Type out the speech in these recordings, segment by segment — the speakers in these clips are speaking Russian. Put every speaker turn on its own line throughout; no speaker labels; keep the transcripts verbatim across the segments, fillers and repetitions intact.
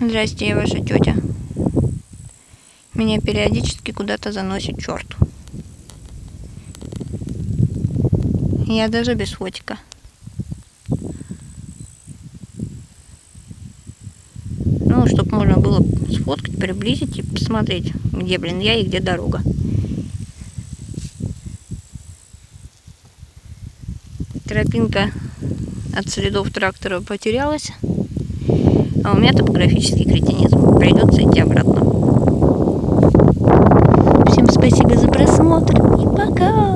Здрасте, я ваша тетя. Меня периодически куда-то заносит черт. Я даже без фотика. Ну, чтобы можно было сфоткать, приблизить и посмотреть, где, блин, я и где дорога. Тропинка от следов трактора потерялась. А у меня топографический кретинизм. Придется идти обратно. Всем спасибо за просмотр и пока!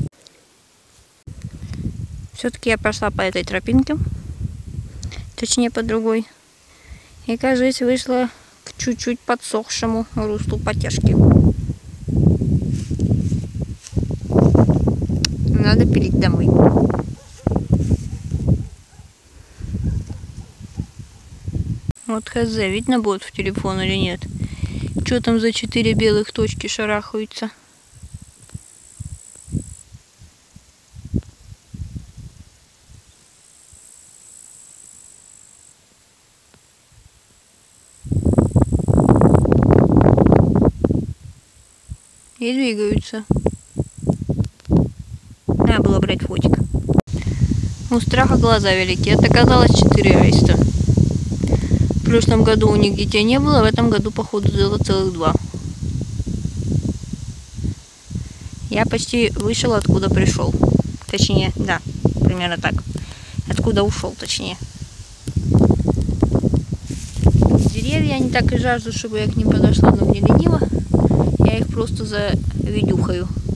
Все-таки я пошла по этой тропинке. Точнее, по другой. И, кажется, вышла к чуть-чуть подсохшему руслу потяжки. Надо пилить домой. Вот хз, видно будет в телефон или нет? Что там за четыре белых точки шарахаются? И двигаются. Надо было брать фотик. У страха глаза велики. Это оказалось четыре аиста. В прошлом году у них детей не было, в этом году, походу, было целых два. Я почти вышел, откуда пришел. Точнее, да, примерно так. Откуда ушел, точнее. Деревья не так и жаждут, чтобы я к ним подошла, но мне лениво. Я их просто завидюхаю.